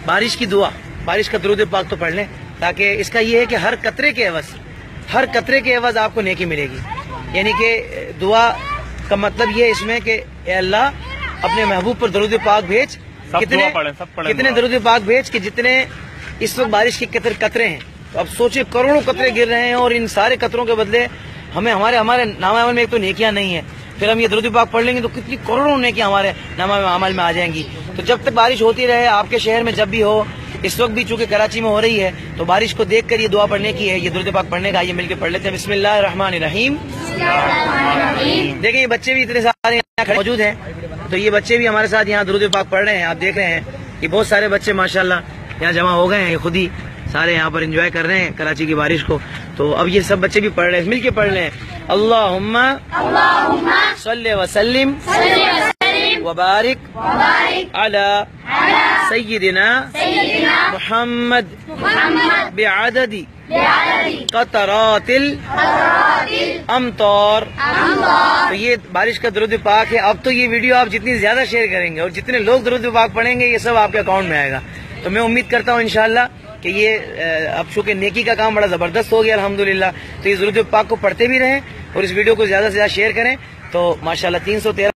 बारिश की दुआ, बारिश का दुरूद पाक तो पढ़ लें, ताकि इसका ये है कि हर कतरे के एवज आपको नेकी मिलेगी। यानी कि दुआ का मतलब ये इसमें कि ए अल्लाह अपने महबूब पर दुरूद पाक भेज, कितने दुरूद पाक भेज कि जितने इस वक्त बारिश के कतरे हैं। तो अब सोचिए करोड़ों कतरे गिर रहे हैं और इन सारे कतरों के बदले हमें हमारे नामा अमल में एक तो नेकियां नहीं है, फिर हम ये दुरूद पाक पढ़ लेंगे तो कितनी करोड़ों नेकियां हमारे नामा अमल में आ जाएंगी। तो जब तक बारिश होती रहे, आपके शहर में जब भी हो, इस वक्त भी चूंकि कराची में हो रही है, तो बारिश को देख कर ये दुआ पढ़ने की है, ये दुरूद पाक पढ़ने का। ये मिलकर पढ़ लेते हैं। बिस्मिल्लाहिर्रहमानिर्रहीम। देखें ये बच्चे भी इतने सारे यहाँ मौजूद हैं, तो ये बच्चे भी हमारे साथ यहाँ दुरूद पाक पढ़ रहे हैं। आप देख रहे हैं कि बहुत सारे बच्चे माशाल्लाह यहाँ जमा हो गए हैं, खुद ही सारे यहाँ पर एंजॉय कर रहे हैं कराची की बारिश को। तो अब ये सब बच्चे भी पढ़ रहे हैं, मिलके पढ़ रहे हैं। अल्लाहुम्मा सल्ली व सल्लिम व बारिक अला सय्यिदिना मुहम्मद बिअददी क़तरातिल अमतार। तो ये बारिश का दुरूद पाक है। अब तो ये वीडियो आप जितनी ज्यादा शेयर करेंगे और जितने लोग दुरूद पाक पढ़ेंगे, ये सब आपके अकाउंट में आएगा। तो मैं उम्मीद करता हूँ इंशाल्लाह कि ये अब चूंकि नेकी का काम बड़ा जबरदस्त हो गया अल्हम्दुलिल्लाह, तो इस दुरूद पाक को पढ़ते भी रहें और इस वीडियो को ज्यादा से ज्यादा शेयर करें। तो माशाल्लाह 313